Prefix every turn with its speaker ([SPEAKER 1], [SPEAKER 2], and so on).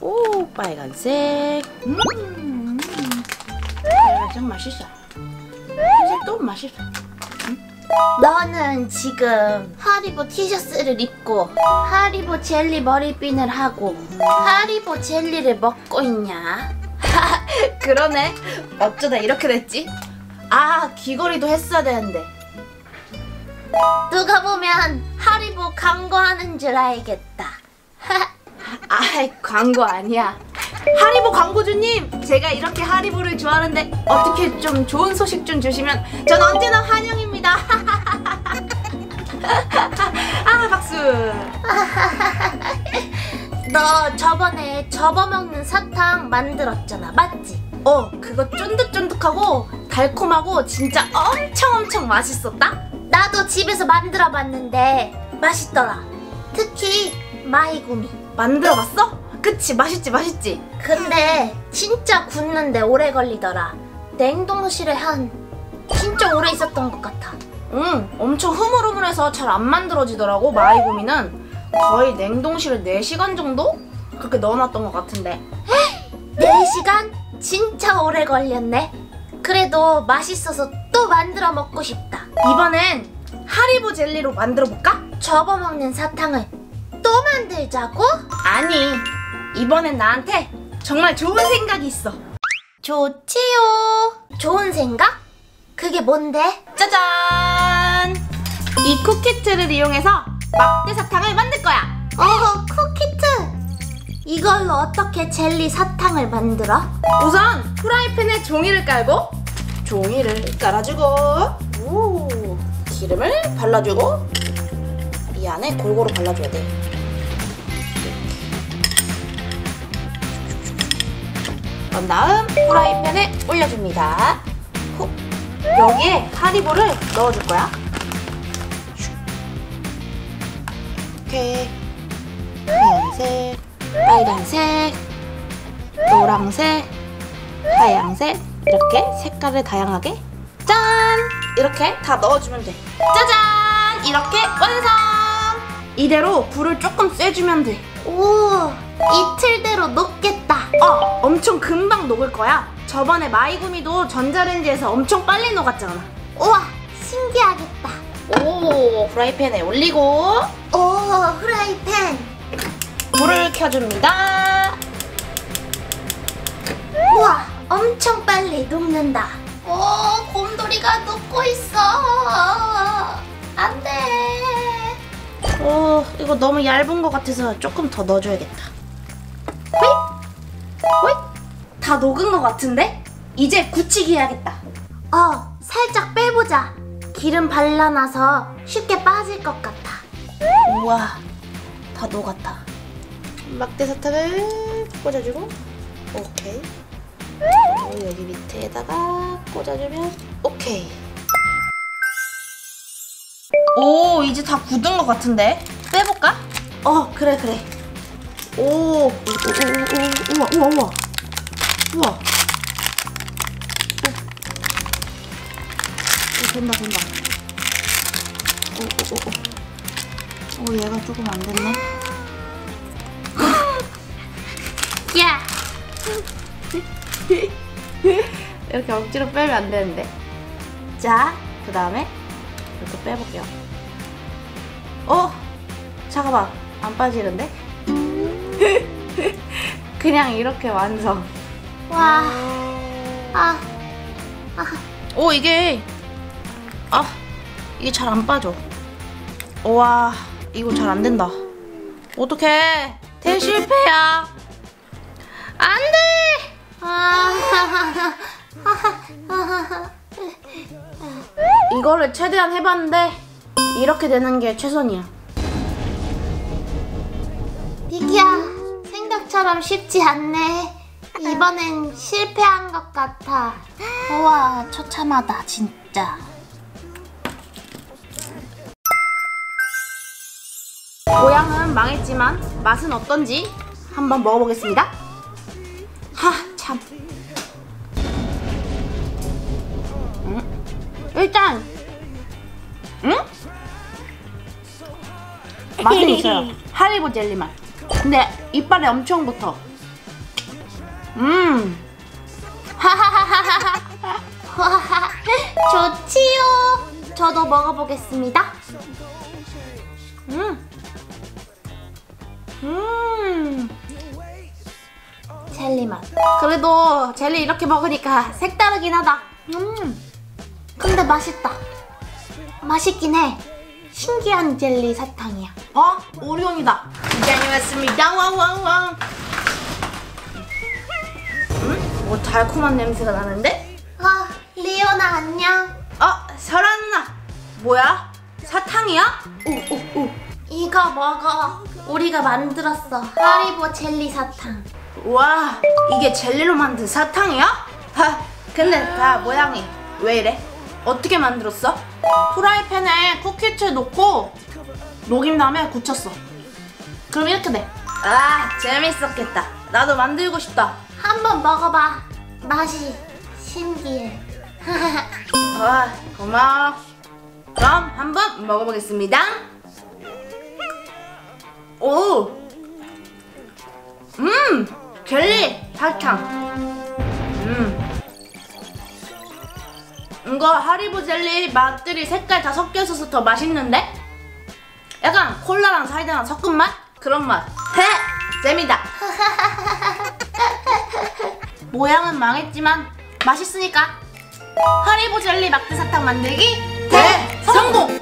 [SPEAKER 1] 오, 빨간색. 빨간색 맛있어. 흰색도 맛있어.
[SPEAKER 2] 너는 지금 하리보 티셔츠를 입고 하리보 젤리 머리핀을 하고 하리보 젤리를 먹고 있냐?
[SPEAKER 1] 그러네. 어쩌다 이렇게 됐지? 아, 귀걸이도 했어야 되는데.
[SPEAKER 2] 누가 보면 하리보 광고하는 줄 알겠다.
[SPEAKER 1] 아이, 광고 아니야. 하리보 광고주님, 제가 이렇게 하리보를 좋아하는데 어떻게 좀 좋은 소식 좀 주시면 전 언제나 환영입니다. 아, 박수.
[SPEAKER 2] 너 저번에 접어먹는 사탕 만들었잖아, 맞지?
[SPEAKER 1] 그거 쫀득쫀득하고 달콤하고 진짜 엄청 맛있었다?
[SPEAKER 2] 나도 집에서 만들어봤는데 맛있더라. 특히 마이구미.
[SPEAKER 1] 만들어봤어? 그치, 맛있지.
[SPEAKER 2] 근데 진짜 굳는데 오래 걸리더라. 냉동실에 진짜 오래 있었던 것 같아.
[SPEAKER 1] 응, 엄청 흐물흐물해서 잘 안 만들어지더라고. 마이구미는 거의 냉동실에 4시간 정도? 그렇게 넣어놨던 것 같은데.
[SPEAKER 2] 4시간? 진짜 오래 걸렸네. 그래도 맛있어서 또 만들어 먹고 싶다.
[SPEAKER 1] 이번엔 하리보 젤리로 만들어볼까?
[SPEAKER 2] 접어먹는 사탕을 또 만들자고?
[SPEAKER 1] 아니, 이번엔 나한테 정말 좋은 생각이 있어.
[SPEAKER 2] 좋지요. 좋은 생각? 그게 뭔데?
[SPEAKER 1] 짜잔! 이 쿠키트를 이용해서 막대 사탕을 만들 거야.
[SPEAKER 2] 쿠키트! 이걸로 어떻게 젤리 사탕을 만들어?
[SPEAKER 1] 우선 프라이팬에 종이를 깔고 종이를 깔아주고 기름을 발라주고 이 안에 골고루 발라줘야 돼. 그런 다음 프라이팬에 올려줍니다. 여기에 하리보를 넣어줄 거야. 이렇게 하얀색, 빨간색, 노란색, 하얀색 이렇게 색깔을 다양하게 짠! 이렇게 다 넣어주면 돼. 짜잔! 이렇게 완성! 이대로 불을 조금 세주면 돼.
[SPEAKER 2] 오, 이틀대로 녹겠다.
[SPEAKER 1] 엄청 금방 녹을 거야. 저번에 마이구미도 전자레인지에서 엄청 빨리 녹았잖아.
[SPEAKER 2] 우와, 신기하겠다.
[SPEAKER 1] 오, 프라이팬에 올리고
[SPEAKER 2] 오, 프라이팬.
[SPEAKER 1] 불을 켜줍니다.
[SPEAKER 2] 우와, 엄청 빨리 녹는다. 오, 곰돌이가 녹고 있어. 안 돼.
[SPEAKER 1] 이거 너무 얇은 것 같아서 조금 더 넣어줘야겠다. 호잇! 다 녹은 것 같은데? 이제 굳히기 해야겠다.
[SPEAKER 2] 살짝 빼보자. 기름 발라놔서 쉽게 빠질 것 같아.
[SPEAKER 1] 우와, 다 녹았다. 막대 사탕을 꽂아주고 오케이. 그리고 여기 밑에다가 꽂아주면 오케이. 오, 이제 다 굳은 것 같은데? 빼볼까? 그래. 오, 우와. 된다. 얘가 조금 안 됐네.
[SPEAKER 2] 야!
[SPEAKER 1] 이렇게 억지로 빼면 안 되는데. 자, 그 다음에 이렇게 빼볼게요. 잠깐만, 안 빠지는데? 그냥 이렇게 완성.
[SPEAKER 2] 와.
[SPEAKER 1] 이게 잘 안 빠져. 와, 이거 잘 안 된다. 어떡해. 대실패야. 안 돼! 이거를 최대한 해봤는데 이렇게 되는 게 최선이야.
[SPEAKER 2] 비키야, 생각처럼 쉽지 않네. 이번엔 실패한 것 같아. 우와, 처참하다 진짜.
[SPEAKER 1] 모양은 망했지만 맛은 어떤지 한번 먹어보겠습니다. 참. 일단 맛은 있어요. 하리보 젤리 맛. 근데 이빨에 엄청 붙어.
[SPEAKER 2] 좋지요. 저도 먹어보겠습니다. 젤리 맛.
[SPEAKER 1] 그래도 젤리 이렇게 먹으니까 색다르긴 하다.
[SPEAKER 2] 근데 맛있다. 맛있긴 해. 신기한 젤리 사탕이야.
[SPEAKER 1] 오리온이다. 다녀왔습니다. 왕왕왕. 뭐 달콤한 냄새가 나는데?
[SPEAKER 2] 리오나 안녕.
[SPEAKER 1] 설아 누나. 뭐야? 사탕이야?
[SPEAKER 2] 이거 먹어. 우리가 만들었어. 하리보 젤리 사탕.
[SPEAKER 1] 와, 이게 젤리로 만든 사탕이야? 근데 다 모양이 왜 이래? 어떻게 만들었어? 프라이팬에 쿠키틀 넣고 녹인 다음에 굳혔어. 그럼 이렇게 돼. 재밌었겠다. 나도 만들고 싶다.
[SPEAKER 2] 한번 먹어봐. 맛이 신기해.
[SPEAKER 1] 고마워. 그럼 한번 먹어보겠습니다. 젤리 사탕. 이거 하리보 젤리 맛들이 색깔 다 섞여 있어서 더 맛있는데? 약간 콜라랑 사이다랑 섞은 맛? 그런 맛. 잼이다. 모양은 망했지만 맛있으니까 하리보 젤리 막대 사탕 만들기 대성공!